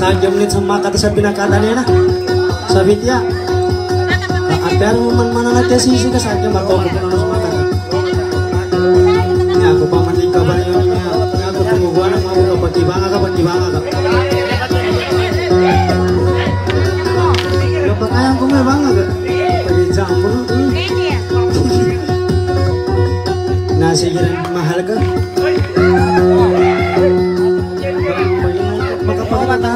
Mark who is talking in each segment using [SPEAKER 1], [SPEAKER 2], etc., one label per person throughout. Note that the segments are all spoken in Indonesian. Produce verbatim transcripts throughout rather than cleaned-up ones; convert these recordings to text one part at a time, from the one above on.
[SPEAKER 1] Sa menit sama kata sa pinakadali na. Sa Vitya. Pero man mana na sisi ka sa akin mato ko na sa mata. Nga ako pa man ka ba yun niya. Nga ako tumubuan ang mga ka pagibanga ka pagibanga ka. Yo pa kaya ko may banga ka. Pagijang mo. Nasigiran mahal ka. Makapagpata.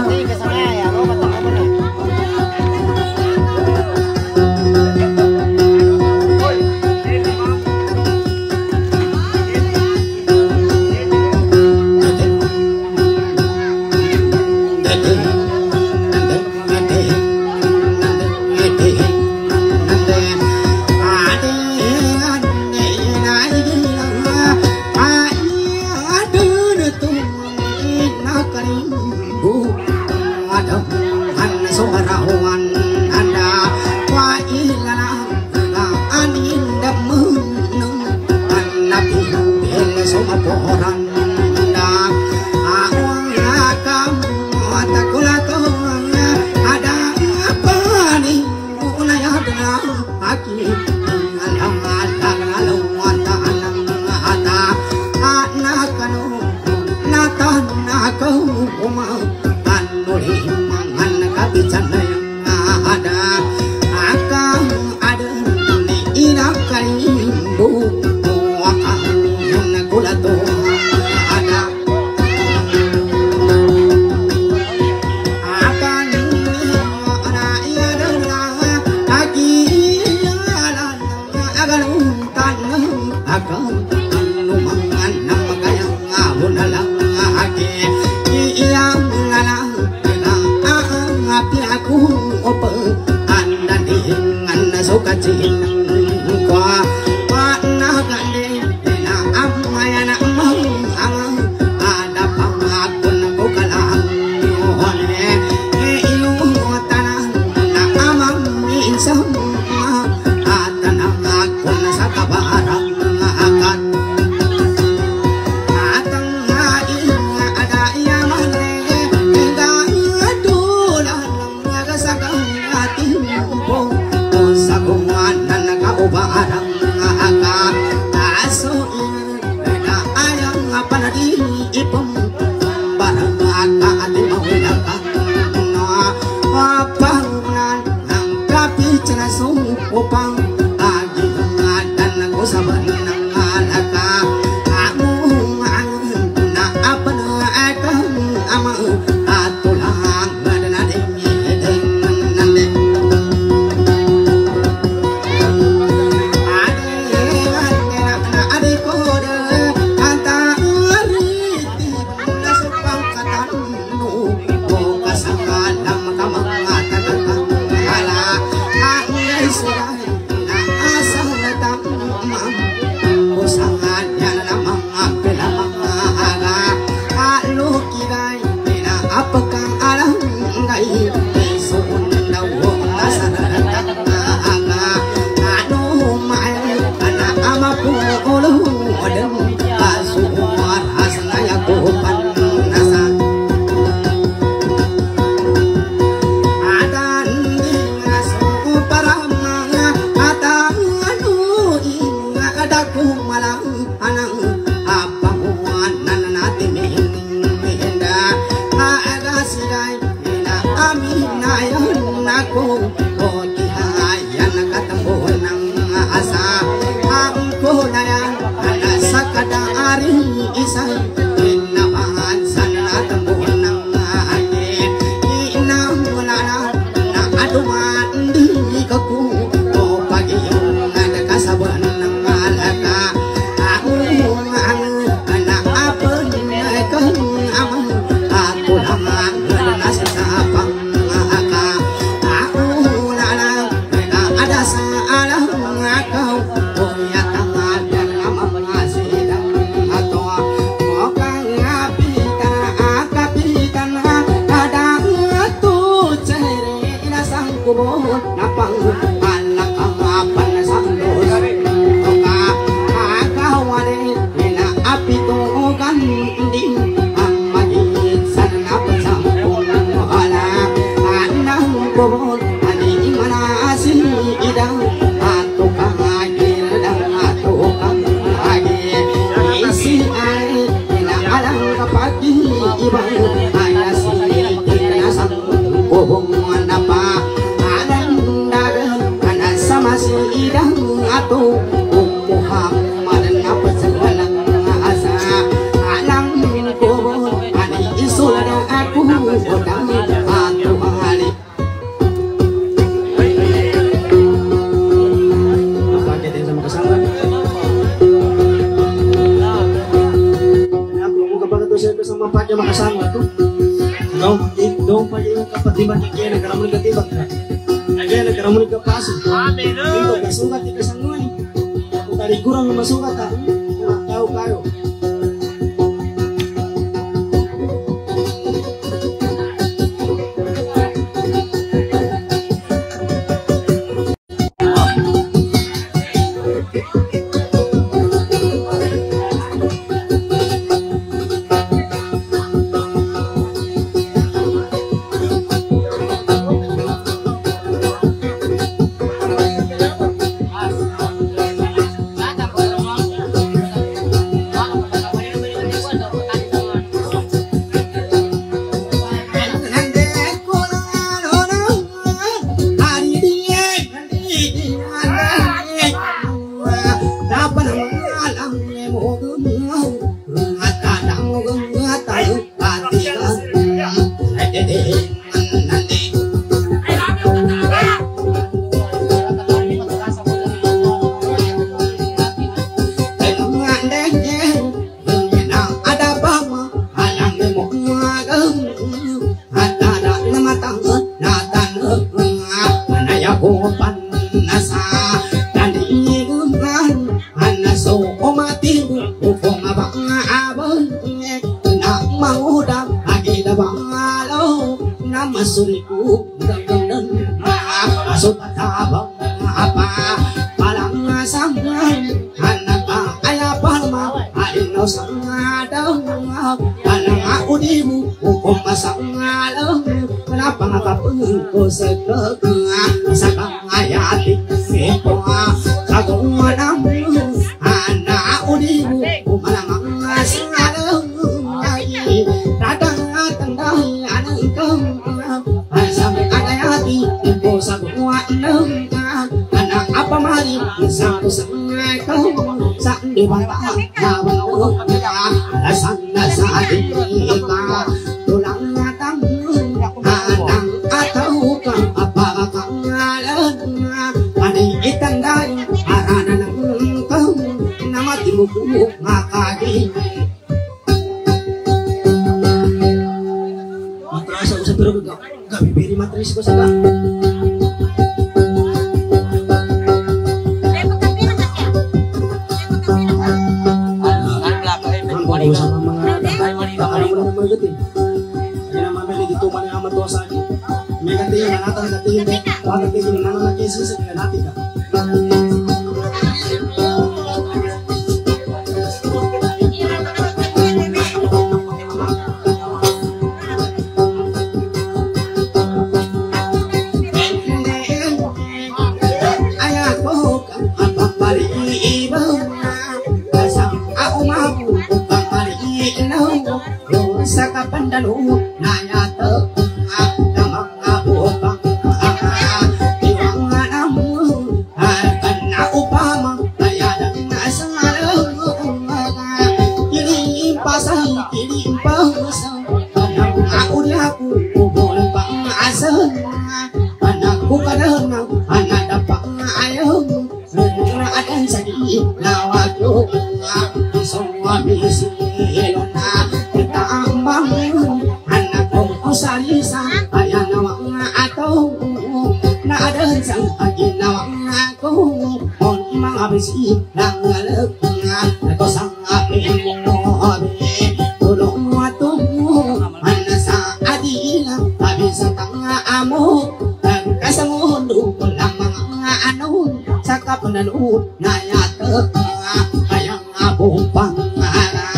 [SPEAKER 2] atu Muhammad apa segala asa alang ko ani isul aku bodang atu hari
[SPEAKER 1] apa kita sama kesalahan aku mau kapag ito siya sama pa niya makasama to dong dong pa niya kapatiban niya kaya nagkaramon ka tibag na kaya nagkaramon ka paso ito kasugat ika sa nguay kung tari kurang masugat ha tao kayo masuriku dan masuk tabang apa palang sanggan anak ayah palma aino sangadang anak aku dimu hukum masangalang kenapa ngakapun ko segera sakang ayati sepo kagong namu anak aku dimu hukum masangalang datang tendang anak kau sampai ada hati ibu semua enam anak apa mari satu sengai kau sak di bawah bawah alasan saat ini tulang matang anak atau kau apa kau ngalan ada ikan dari arana kau nama timuku makadi matrasa usah turun kau gak bibiri matris ko sana. Ang sama mga bakal mo na magatin. Kaya naman may nagituman yung amat tuwa sa akin. May katingin na natang katingin mo. Bakit katingin na naman nakisis sa natin ka. Pandalu naya te damang abang iwang namu karena upama daya dan asalang ini pasang ini pasang aku aku boleh bang asal anakku kadang anak dapat ayam ada sedih lawatu semua bisi lona kita ambang anakku salisa ayah nawang atau na ada sang agi nawang aku on imang abisi nang ngalek ako sang api mo abi tulong watu anasa adila abisa tanga amo kasangundo lang mga ano saka panalo na yata ayang abong pangara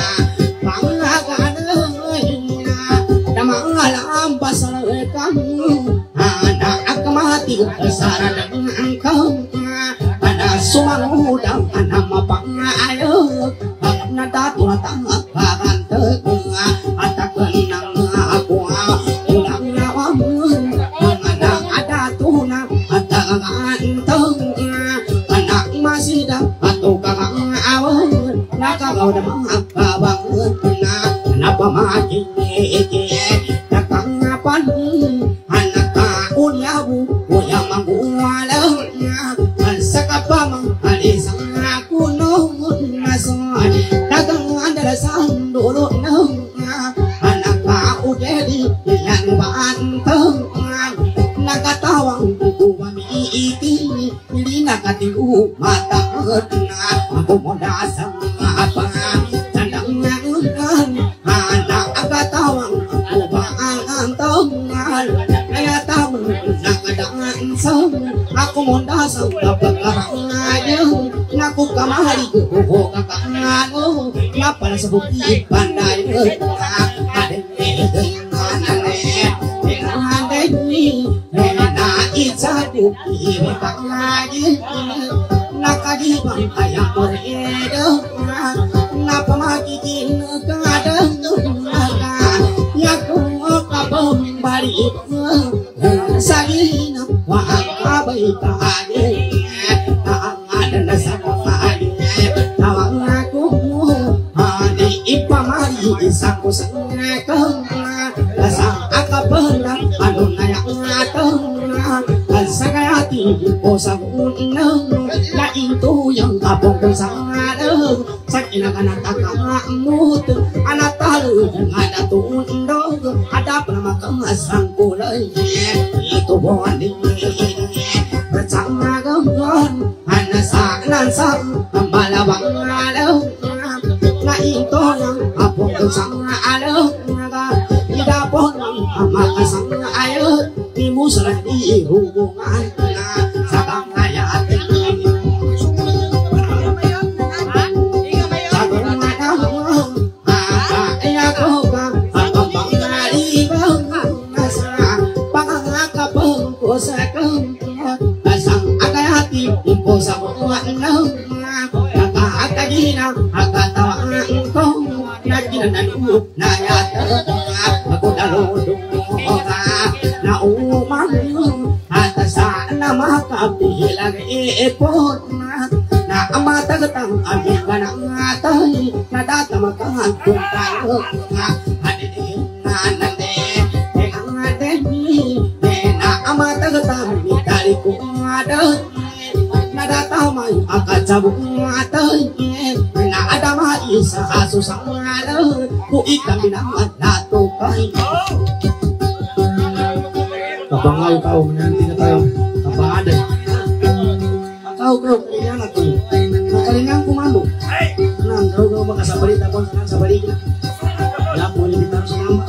[SPEAKER 1] anak mati saran engkau ada sumangudang anak mapangayok nadatua tangak bagan tengah atak kenang aku ulang nyawamu mengenang ada tunang ada ganteng anak masih
[SPEAKER 2] nakagaw na mga kabangot na napamagigit nakangapan anak kaun yabu kuya mangguwalaw na sa kapamang alisang ako noon nason dagang andalasan dulo na anak kaudedi ilan bantang nakatawang kumamiiti hindi nakatigo matakot na mabumoda sa apa tandang nangunan anak akatawang kubaang tangal kaya tawang nakadangan sa ako monda sa kapagkarangayo naku kamari ko kakangano napala sa bukit panday Satu ini pangaji nakadibang ayam beredo napa makikin kadang naga yaku kabom bari salina wa kabai kaje ada nasabani tawang aku adi ipamari sangko sangkang asang akabenang anu nayak ngatong sagayati o sa unang na ito yung kapong kong sangadang sa kinakanatakakamut anatalo yung adatundog adap na makamasang kulay ito buwan din bersama gawon anasanan sa malawang alaw na ito yung kapong kong sangadang idapon ang makasang ayot di musra di hubungan na sa bangayat sa bangayat ay ako ka ang pangalibang nasa pangangakapang ko sa kampuan asang akayati po sa buwan ng nakakagina akatawaan ko nagkinanalu na yata ako dalodong na umang at sana makapilang iipot na na amatagatang aming ka ng atay na datamakahan kung tayo na hadinin na nande e ang adeni e na amatagatang mitali kong aday na datamay akatsabong atay na adamay sa kasusang alay kung ikami naman natukay kabangaw tao, menanti na tayo kabangaday tao ko, kalingan ako nakalingan kumalo nang gaw-gaw makasabalit ako sa sabalit na po ulit tayo sa nama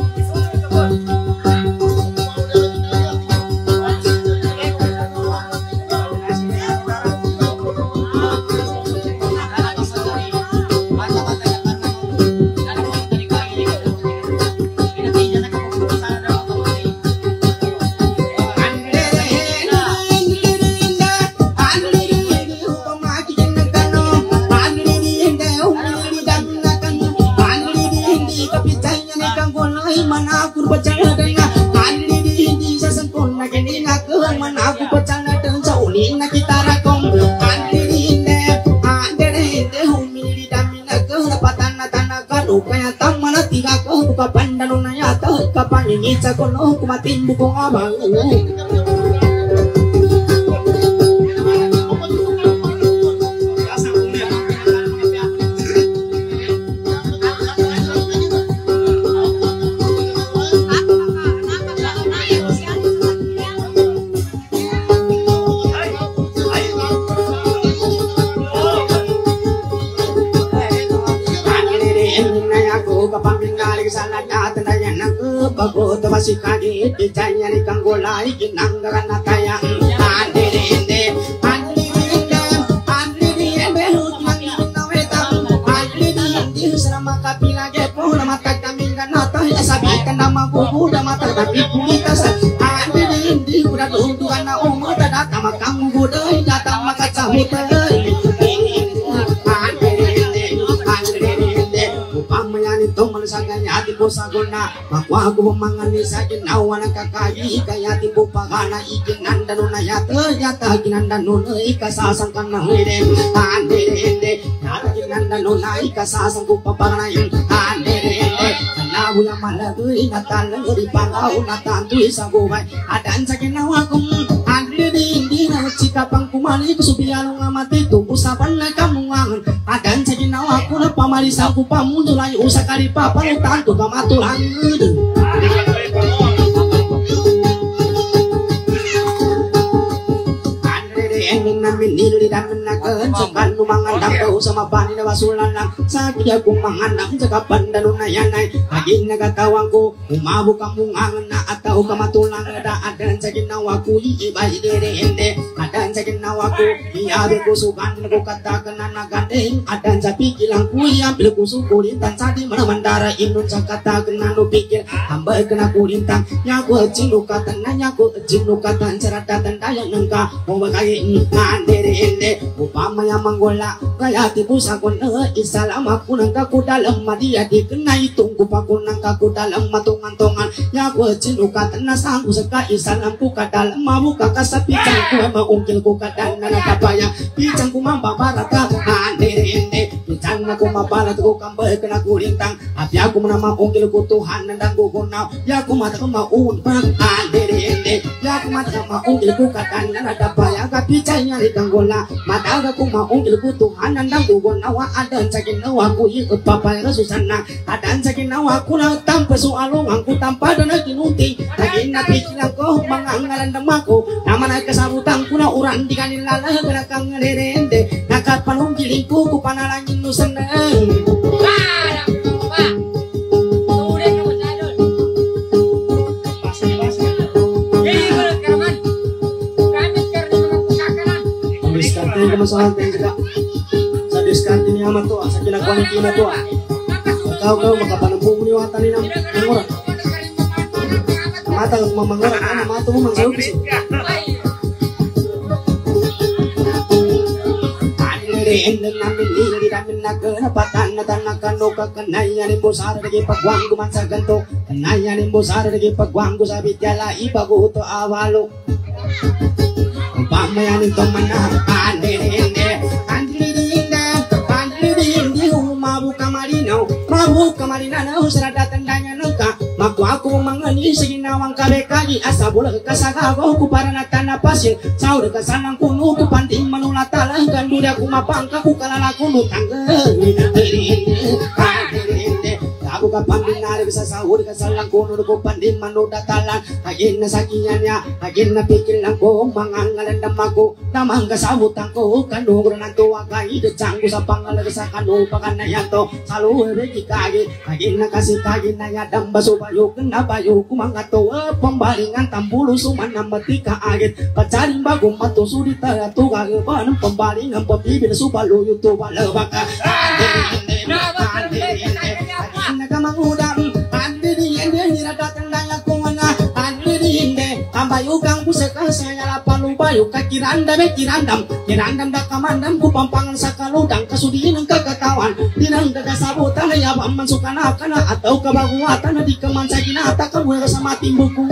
[SPEAKER 2] Ngita kono kumatin bukong abang Pagod masih kaget dijanya di kanggolai kinanggaran nataya andirinde andirinde andirinde hut mangin nawetang andirinde selama kapila gepo mata kami ganata sabikan nama bubu mata tapi kita andirinde udah tuntukan na umur datang kamu budai datang maka cabut saganya ati po saguna makwa ko mangani sa ginawa ng kakayi kaya ti po pagana ikinanda no na yata yata kinanda no ikasasang kan na hide ande ande dengan danonai kasasang ku papanay ande nabu yang malagui natan ngeri pangau natan tu isagubay adan sa ginawa kong ande di hindi na chikapang kumali kusubiyan ng amati tu usapan na kamungangan adan sa ginawa ko na pamalisaw ko pamundulay usakari papalutan tu kamatulan namin nilili dan menakan sekan numangan dapat sama bani na basulan lang sakit aku manganam sekapan danun na yanay agin nagatawang ko umabuk ang mungangan na atau kamatulang ada adan sa ginawa ko iibay direhende adan sa ginawa ko iyabi ko sukan ko katakan na nagandeng adan sa pikilang ko iyabil ko sukulitan sa di manamandara inun sa katakan na no pikir hambay ka na kulitan yaku jinukatan na yaku jinukatan saradatan dayang nangka mawagayin andere ende upamaya manggola kaya tipu sakon eh isalam aku nang kaku dalam madia dikenai tunggu pakun nang kaku dalam matungan-tungan ya ku cinuka tenas aku seka isalam ku kadal mabuka kasapi cangku maungkil ku kadal nana kapaya picang ku mamba barata andere ende picang aku mabalat ku kambe kena kulintang api aku menama ungkil ku Tuhan nandang ku gunau ya ku mata ku maun andere ende ya ku mata maungkil ku kadal nana kapaya kapicanya Danggola mata aku mau ilku Tuhan nandang gugon nawa adan sakin nawa ku i papay rasusana adan sakin nawa ku na tampa soalong angku tampa dana kinuti lagi napikilang ko mangangalan damaku naman ay kasabutang ku na uran di kanila gerakang ngerende nakapanong gilingku ku panalangin nusanang masalah tayo sila sa diskarte niya mato sa ginagawa ni Kina to ikaw kayo makapanambong mo niwatan ni ng mangura mata kag mamangura ka na mato mo mangsaw kasi anire endeng namin hindi namin naganapatan na tanakan o kakanayan ni Bosara naging pagwang ko man sa ganto kanayan ni Bosara naging pagwang ko sa bityala ibago ito awalo pamayanin to mana andirinde andirinde andirinde mabuk kamarino mabuk kamarina usrada tandanya nangka maku aku mangani seginawang kabekagi asa bola kasagago ku para natana pasil saur kasanang kuno ku panding manulatala ganduda ku mapangka ku kalala kuno tangga andirinde andirinde aku kapan dengar bisa sahur kasalang kuno ku panding manudatalan agin na sakinya agin na pikir lang ko mangangalan damaku namang kasabutang ko kanugro ng tuwa kay decangku sa pangalag sa kanu pakanayan to saluhe kikagi agin na kasi kagin na yadang baso bayo kena bayo kumangato pembalingan tambulo suman na matika agit pacaring bagong mato surita to gagawa ng pembalingan pabibin subalo yuto wala baka nakamangudang andiriende hiradatan daya kungana andiriende ambayugang busaka saya lapalubayo kakiranda be kirandam kirandam da kamandam ku pampangan sakaludang kasudiin ng kakatawan dinang dagasabutan na yabang mansukana kana atau kabaguatan na di kaman sa ginata kabuha sa matimbuku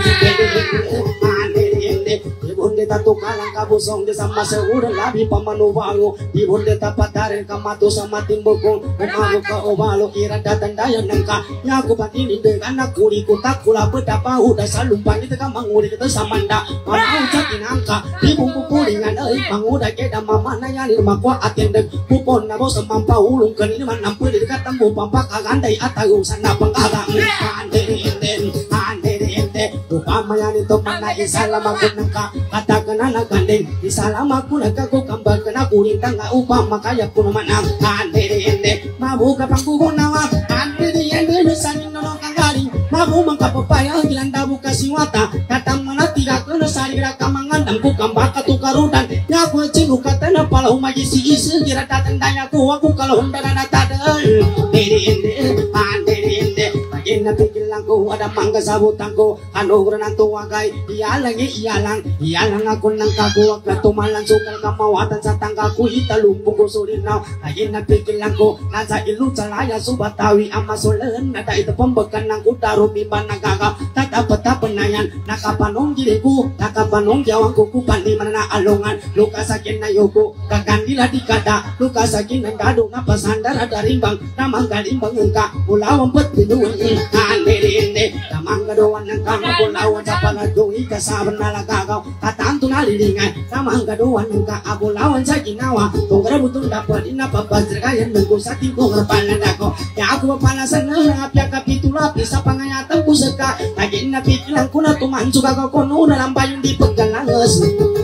[SPEAKER 2] andiriende ibunde tatukalang kabusong de sama segura labi pamanubago ibunde tapatarin kamato sa matimbuku umago ka obalo iradatan daya nangka yaku patini dengan kuri kutak kula betapa udah salumpang kita kan manguri kita samanda mau cakin angka ibu pupulingan euy manguda keda mama nanya di rumah kwa atendek pupon nabo semampa ulung kan ini manampu di dekat tembu pampak agandai atau sana pengkaga ande ende ande ende upamaya ni to mana isalam aku nangka katakan anak gandeng isalam aku nangka ko kambal kena kurintang ga upama kaya kuno manang ande ende mabuka pangkugon nawa ande ende sanin nolong kanggaling mabu mangkapapaya gilanda buka siwata katang mana tidak kena sari gerak kamangandang ku kambaka tukarudan ya ku cinu katana pala umaji si isi kira datang danya ku aku kalau undana tada diri ende ande ende bagina pikir pilangku ada mangga sabutangku anugerah nantu wagai iyalang iyalang iyalang aku nang kaku waktu tumalang sukal kamawatan sa tangkaku italumpo ko sulinaw ayun na pikilangku nasa ilu calaya subatawi amasulan nada ito pambakan ng kutaro mimba nagagaw tatapatapan nakapanong diriku nakapanong jawang kukupan di mana alungan luka sakin na yoko kagandila di kada luka sakin ng dado nga pasandara darimbang namang galimbang engka ulawang patpinuan kandirinde namang gaduan ng kama ulawan sa palagong ikasaban na lagagaw katanto na lilingay namang gaduan ng kaabulawan sa ginawa kung karabutong dapat inapapasrikayan ng kusating kong rapalan ako ya ako mapanasan na rapya kapitulapi sa pangayatang pusaka lagi napikilang ko na tumanso kagaw ko noon na lang ba yung di pagkalangas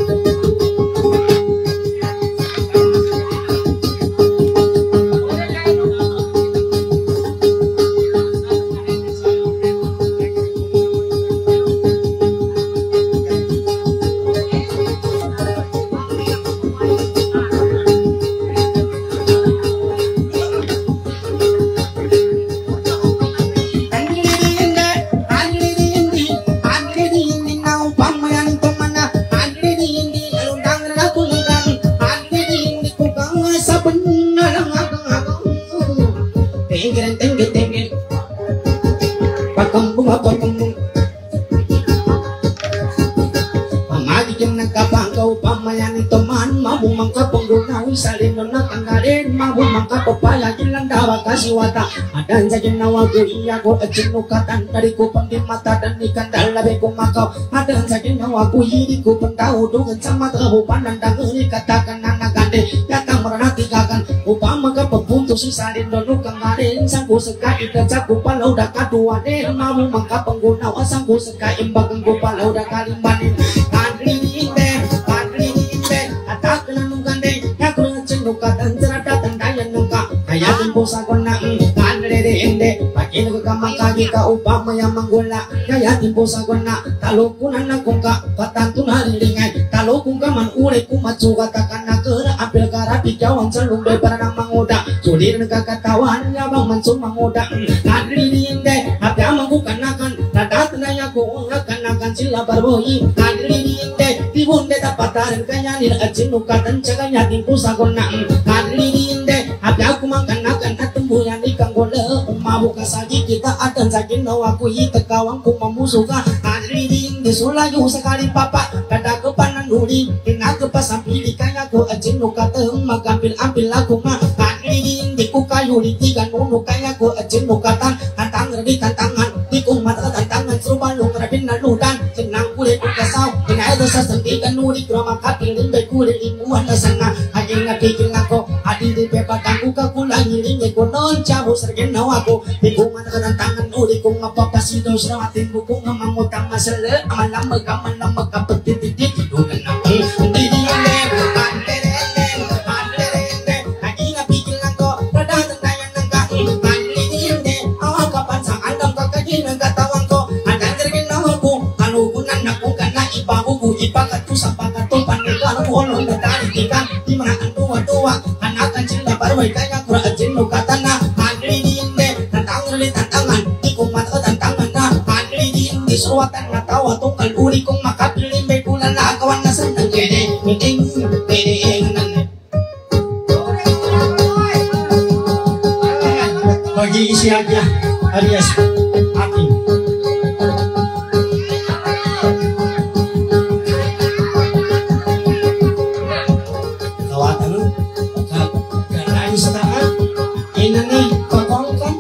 [SPEAKER 2] wata adan sa ginawa ko iya ko at sinukatan dari ko pang di mata dan ikan dalabi ko makaw adan sa ginawa ko hindi ko pantao dungan sa matahupan ng dangari katakan na nagande yatang maranati kakan upang magkapapunto si salin doon kang garin sang ko sa kaitan sa kupalaw da kadua din mamu magkapanggunaw asang ko sa kaimbagang kupalaw da kalimbanin kanrininde kanrininde atak na nung gande yakro at sinukatan saradatan dayan ng ka ayatin po sa kona kanrerende pakin ko kamakagi ka upang maya manggula ayatin po sa kona talukunan na kung ka patanto na rilingay talukung ka man ulit kumatsuga takan na kera apil karapi jawang sa lumbe para ng manguda sulir nagkakatawan yabang mansong manguda kanrerende at yamang ko kanakan nadat na yaku nga kanakan sila barboy kanrerende tibunde tapatarin kanya nila at sinukatan sa kanya din po sa kona kanrerende at yaku kanakan at tumbuyan ikang gola umabuka sagi kita adan sa ginawa ko itakawang kumamusuka anriring disulayo sa kalipapa kadagapan ng huli kinagapasampili kaya ko at sinukatang magampil-ampil ako nga anriring di ko kayo litigan uno kaya ko at sinukatan tantang radi tantangan di ko matatantangan subalong rabin na ludan sinang kulit ukasaw kinaido sa sandigan nuri krama kapiling bay kulit imuhan na sana haging napigil ako adi di pepatang uka kulang hilingi ko noon chavo sa ginawa ko di ko manakalang tangan uli kong mapapasidaw sa ating bukong nga mangutang masala amalang magaman lang magkapagtititit dugan na hindi niya lebo kanterende kanterende haging napigil ako radatan na yan ng kain kanterende awag kapan sa alam kakagin ang katawan ko adan sa ginawa ko kalukunan na kung ka na ipabubu ipagatu sa pagkatong panigano ko nung natalikikan di mga antuwa-tuwa anakan sila barway kaya kura at sinukatan na hanriniinde tantangan ulit tantangan di ko matatantangan na hanriniinde suwatan na tawa tong kaluli kong makapiling may kulan na akawan na sa nangyede miting pwede nan bagi isiagya alias ating kawatan kaganayin sa tahan inanay pagkongkong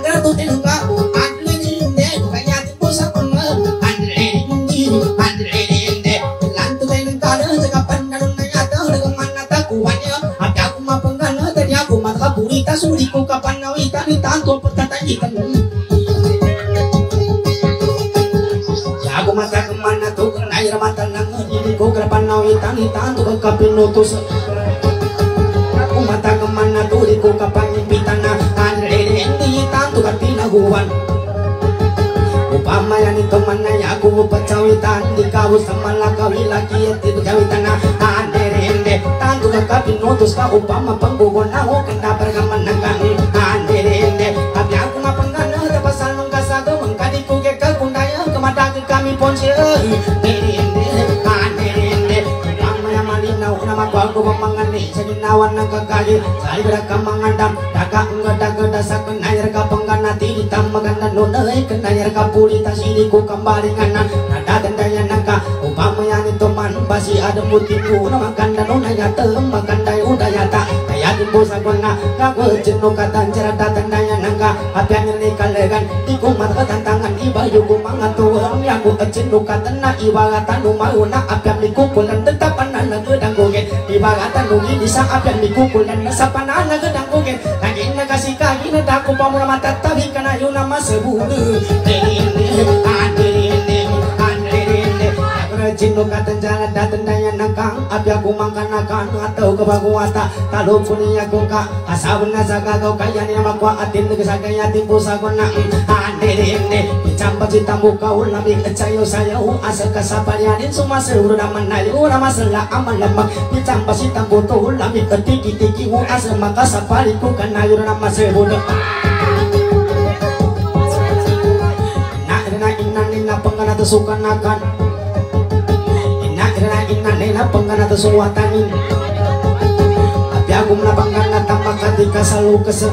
[SPEAKER 2] Andre panawita ni tanto patatayikan Jago mata kemana tuh kena air mata nangan ini ko kena panawita ni tanto kapinutus Aku mata kemana tuh di ko kapangipitana Andre ini tanto kapinaguan Upama yan ito manaya ako pacawitan Di kawo sa malakawi laki at ito cawitan na Andere tanto kakapinutos ka upama panggugon ako Kanda pergaman ng gani Andere Tapi ako mapanggana Tapasan ng kasago Mangkadi ko kaya kundaya Kamadagin kami ponsi Andere Andere Upama yan malinaw na magwago mamangani Sa ginawan ng kagagi Sa ibra ka mangandam Daga nga daga dasa Kanayar ka panggana Tilitam maganda nunay Kanayar ka pulita Sili ko kambaringanan Nadadandaya na ka Upama yan ito man Basi ada mutimu Na maganda nunay Yata maganda yung udayata Kaya din po sa kuna Kagwajin no katanjara Dadandaya na ka Apian yung ikalagan Di ko matakatantangan Iba yung mga tuwang Yang ko ajin no katana Iba gata numauna Apian likukulan Tentapan na nagedang kugin Iba gata nungin Isang apian likukulan Nasapan na nagedang kugin Lagi na kasi kagi na dako pa mula matatabi ka na yun na masabulu Tirinde, andirinde, andirinde Rajino katanjala datandaya nakang Abya kumangkanakan atau kebaguata Talo punya kuka Asawan na sagagaw kaya ni namakwa Atin nagasagaya timpo sa kuna Andirinde, icamba citambu kau Labing acayo sayaw Asal kasapalyanin sumasuro naman nayo Ramasala aman lamang Icamba citambu to Labing atiki-tiki mo Asal makasapali ko kanayo naman sebudo Ina penggana tesukan akan Ina ina ina ina penggana tesuwatanin Tapi aku menapangkan tambah ketika selalu kesel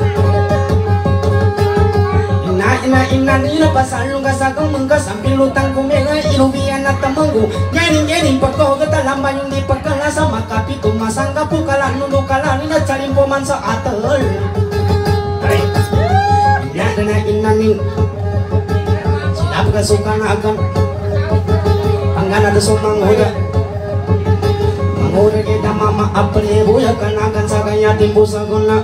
[SPEAKER 2] Ina ina ina ina pasal lu kasakal mengka sambil lutang kumela ilubian na temenggu Nyaring nyaring peko kata lambayung di pekala sama kapitu masang kapukalan nundu kalan ina calimpo mansa atel Ina ina ina ina Apa kesukaan akan Anggan ada sumang hoda Manghoda kita mama apa ni buya kan akan saganya timbu saguna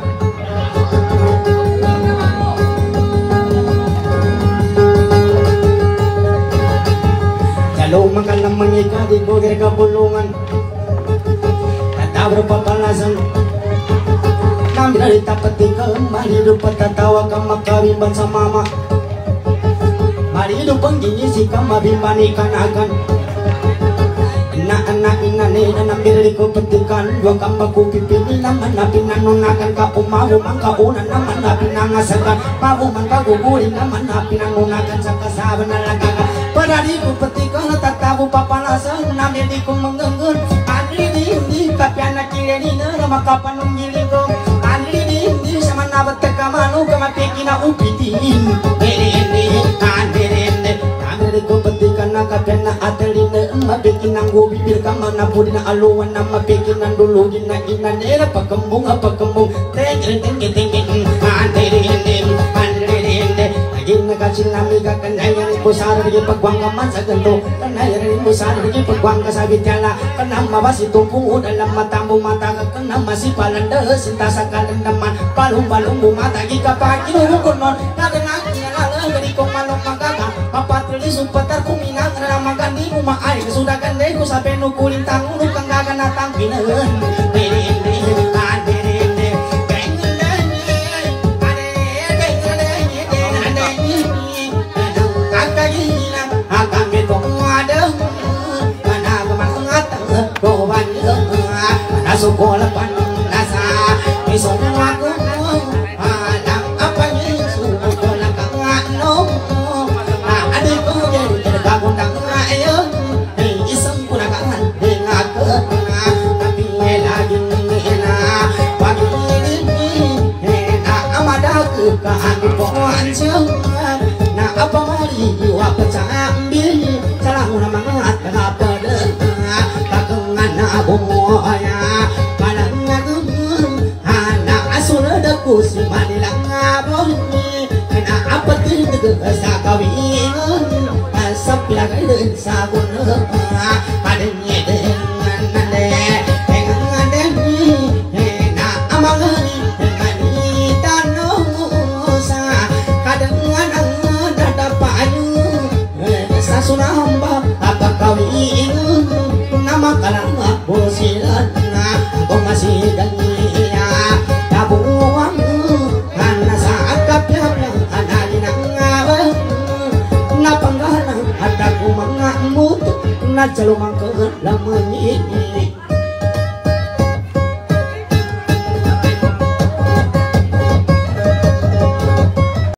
[SPEAKER 2] Kalau makan lamang ikan di bogir kabulungan Kata berpapalasan Kami dari tapati kembali lupa tatawa kamakawimban sa mama Mari hidup penggini si kama bimbanikan akan Anak-anak inane nambil liko petikan Dua kamba ku pipini naman napinan nunakan Ka umahu man ka unan naman napinan ngasakan Pahu man ka guguri naman napinan nunakan Sa kasaban na lagakan Pada liko petikan tatabu papalasan Nambil liko menggenggun Adri di hindi Tapi anak kiri na nama kapan nunggiling ko Adri di hindi sama nabat tekamanu Kamapiki na upitin Diri hindi Ambil kompetikan naga pena ateline Mabikin ang bibir kamana pudina aluan na mabikinan dulu gina ina nera pakembung apa kembung Tengin tengin tengin Andirinde Andirinde Lagi nakasih nami kakandayan Pusara lagi pagwang kaman sa ganto Kanayan rin pusara lagi pagwang kasabitala Kanang mabasi tumpung dalam matamu mata Kanang masih palanda Sinta sa kalandaman Palung-palung bumata Gikapag inuhukunon Nadenang inalala Dari kong malong magkaka Papatuli sumpatar kuminang na makan di umaay Sudah gandeng ko sa penukulin tango Nukang gaganatang pinahan Dirinde, dirinde Kakagilang Akan betong ada Mana kemangatang Koban Mana sukolapan Nasa Isong aku Anak apa ni Sukolakang ano Na apa mari jiwa pecambil salah una mangat kenapa deh kakengan abu moya malang ngagung anak asul deku si manilang ngaboni kena apa tuh deg sa kawin asap lagai den sabun pada nyeden nande dengan nande na amang ni tano kalang busilan kung masih gania kabuang kana sa kapyap ng anali ng ngawan napanggahan at ako mga muto na jalumang kalaman